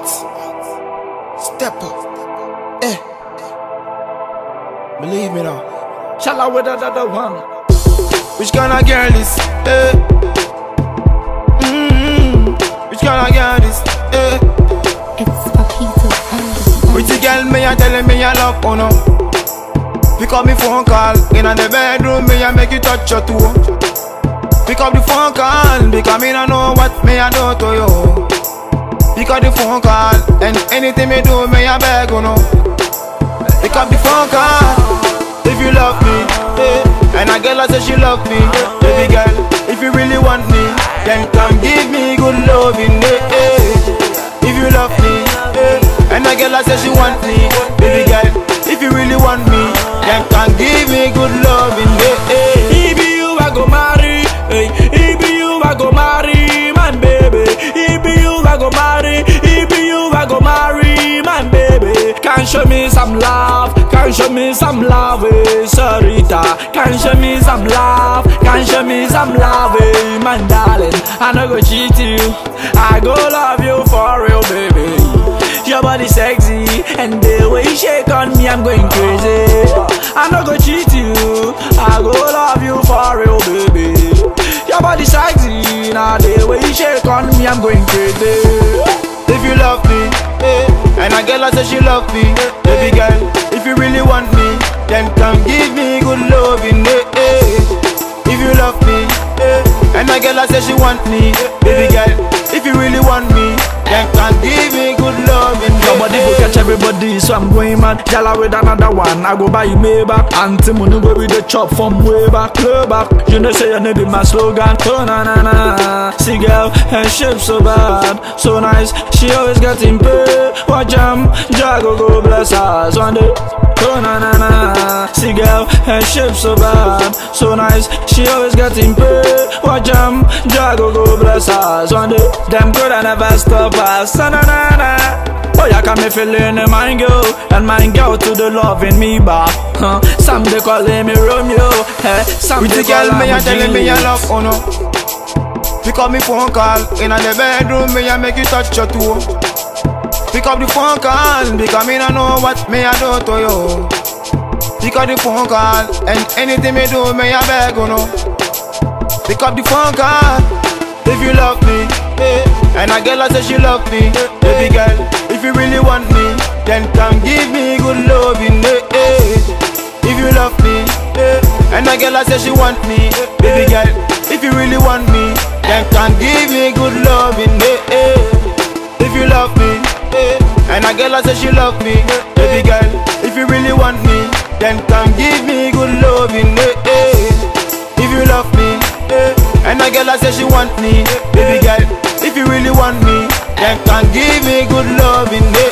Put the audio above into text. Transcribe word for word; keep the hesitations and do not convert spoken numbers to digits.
out. Step up. Eh. Believe me now. Shall I with another one? Which kind of girl is? Eh. Mm-hmm. Which kind of girl is? Eh. It's Papito. Pretty girl, me a telling me I love oh no. Pick up me phone call in the bedroom, me a make you touch your toe. Pick up the phone call because me don't know what me a do to you. Pick up the phone call and anything me do, me a beg oh no. Pick up the phone call if you love me, eh. And a girl I say she love me, baby girl. If you really want me, then come give me good loving, eh, eh. If you love me, eh. And a girl I say she want me, baby girl. If you really want me, then can give me good loving, eh, eh. If you I go marry, eh. If you I go marry, man baby. If you I go marry, if you I go marry, man baby. Can show me some love, can show me some love, eh, Sarita. Can show me some love, can show me some love, eh, man darling. I no go cheat you, I go love you for real, baby. Your body sexy, and the way you shake on me, I'm going crazy. I no go cheat you, I go love you for real, baby. Your body sexy, now the way you shake on me, I'm going crazy. If you love me, eh, and a girl I say she love me, baby girl. If you really want me, then come give me good loving, eh, eh. If you love me, eh, and a girl I say she want me, baby girl. If you really want me, then come give me good loving. Your body go catch everybody, so I'm going mad. Jala with another one, I go buy you Maybach. Auntie Munu go with the chop from way back, way back. You know say your name be my slogan. Oh na na na. See girl, her shape so bad, so nice. She always getting paid. Watch am, Jago go bless us one day. Oh na na na. See girl, her shape so bad, so nice. She always getting paid. Watch am, Jago go bless us one day. Them good I never stop us. Na na na. Oh, yeah, got me feeling a mind girl, and mind girl to the love in me back. Huh? Some they calling me Romeo, hey. Some with they the girl call me a telling me I Juliet. love oh no. Pick up me phone call in the bedroom, me a make you touch your toe. Pick up the phone call because me don't know what me a do to you. Pick up the phone call and anything me do, me a beg oh no. Pick up the phone call if you love me, eh. And a girl I say she love me, baby girl. If you really want me, then come give me good loving, eh, eh. If you love me, eh. And a girl I say she want me, baby girl. If you really want me, then come give me good loving, eh, eh. If you love me, eh. And a girl I say she love me, baby girl. If you really want me, then come give me good loving, eh, eh. If you love me, eh. And a girl I say she want me, baby girl. If you really want me, then can give me good loving, eh.